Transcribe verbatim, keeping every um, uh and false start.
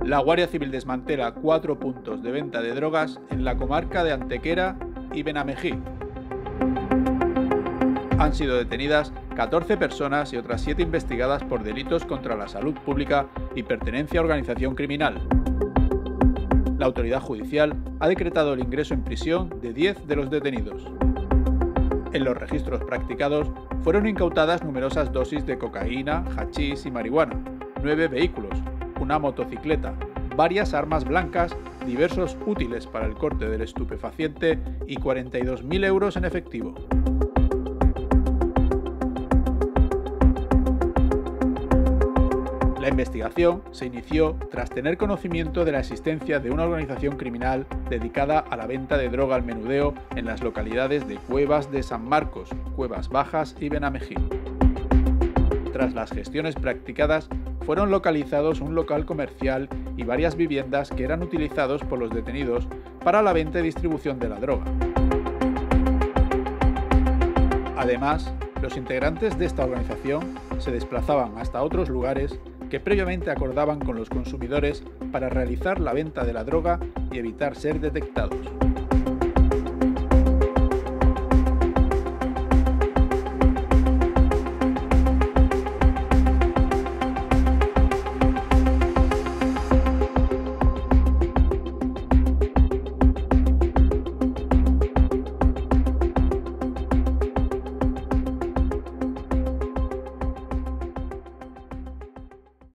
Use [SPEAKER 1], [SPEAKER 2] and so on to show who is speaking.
[SPEAKER 1] La Guardia Civil desmantela cuatro puntos de venta de drogas en la comarca de Antequera y Benamejí. Han sido detenidas catorce personas y otras siete investigadas por delitos contra la salud pública y pertenencia a organización criminal. La autoridad judicial ha decretado el ingreso en prisión de diez de los detenidos. En los registros practicados fueron incautadas numerosas dosis de cocaína, hachís y marihuana, nueve vehículos, una motocicleta, varias armas blancas, diversos útiles para el corte del estupefaciente y cuarenta y dos mil euros en efectivo. La investigación se inició tras tener conocimiento de la existencia de una organización criminal dedicada a la venta de droga al menudeo en las localidades de Cuevas de San Marcos, Cuevas Bajas y Benamejí. Tras las gestiones practicadas, fueron localizados un local comercial y varias viviendas que eran utilizados por los detenidos para la venta y distribución de la droga. Además, los integrantes de esta organización se desplazaban hasta otros lugares que previamente acordaban con los consumidores para realizar la venta de la droga y evitar ser detectados.